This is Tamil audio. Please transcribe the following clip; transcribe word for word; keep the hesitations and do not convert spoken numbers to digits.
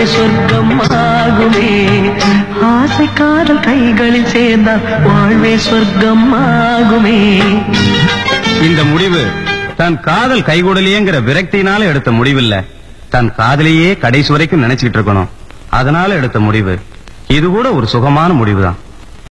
சொர்க்கம் ஆகுமே. ஆசை காதல் கைகளில் சேர்ந்தால் வாழ்வே சொர்க்கம் ஆகுமே. இந்த முடிவு தன் காதல் கைகூடலையேங்கிற விரக்தியினால எடுத்த முடிவில்ல, தன் காதலையே கடைசி வரைக்கும் நினைச்சுக்கிட்டு இருக்கணும், அதனால எடுத்த முடிவு. இது கூட ஒரு சுகமான முடிவுதான்.